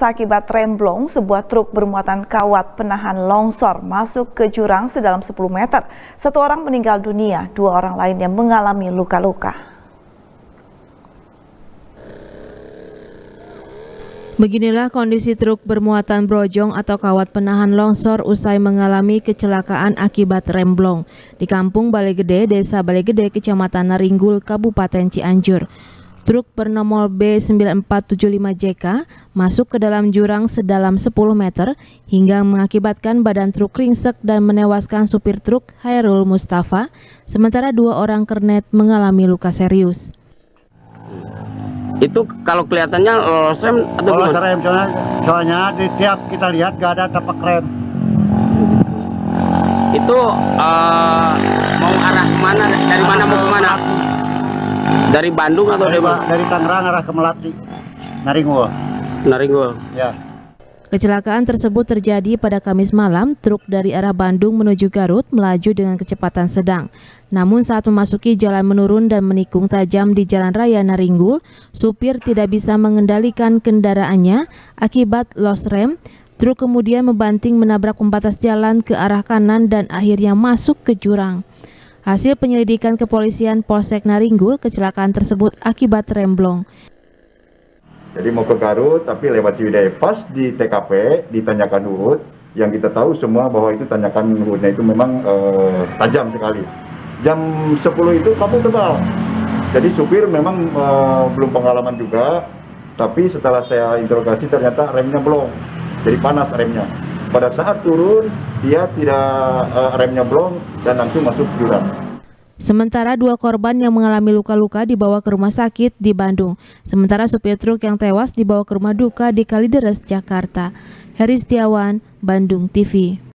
pemirsa, akibat remblong, sebuah truk bermuatan kawat penahan longsor masuk ke jurang sedalam 10 meter. Satu orang meninggal dunia, 2 orang lainnya mengalami luka-luka. Beginilah kondisi truk bermuatan brojong atau kawat penahan longsor usai mengalami kecelakaan akibat remblong di Kampung Balegede, Desa Balegede, Kecamatan Naringgul, Kabupaten Cianjur. Truk bernomor B9475JK masuk ke dalam jurang sedalam 10 meter hingga mengakibatkan badan truk ringsek dan menewaskan supir truk Hairul Mustafa, sementara 2 orang kernet mengalami luka serius. Itu kalau kelihatannya lolos rem atau lolos rem, soalnya di tiap kita lihat gak ada tapak rem. Itu mau arah kemana? Dari mana mau kemana? Dari Bandung atau dari Tangerang arah ke Melati, Naringgul. Naringgul. Ya. Kecelakaan tersebut terjadi pada Kamis malam. Truk dari arah Bandung menuju Garut melaju dengan kecepatan sedang. Namun saat memasuki jalan menurun dan menikung tajam di Jalan Raya Naringgul, supir tidak bisa mengendalikan kendaraannya akibat los rem. Truk kemudian membanting menabrak pembatas jalan ke arah kanan dan akhirnya masuk ke jurang. Hasil penyelidikan kepolisian Polsek Naringgul, kecelakaan tersebut akibat remblong. Jadi mau ke Garut, tapi lewat Ciwidey. Pas di TKP, di Tanjakan Uhud, yang kita tahu semua bahwa itu Tanjakan Uhudnya itu memang tajam sekali. Jam 10 itu kabut tebal. Jadi supir memang belum pengalaman juga, tapi setelah saya interogasi ternyata remnya blong. Jadi panas remnya. Pada saat turun, dia tidak remnya blong dan langsung masuk jurang. Sementara 2 korban yang mengalami luka-luka dibawa ke rumah sakit di Bandung. Sementara supir truk yang tewas dibawa ke rumah duka di Kalideres, Jakarta. Heri Setiawan, Bandung TV.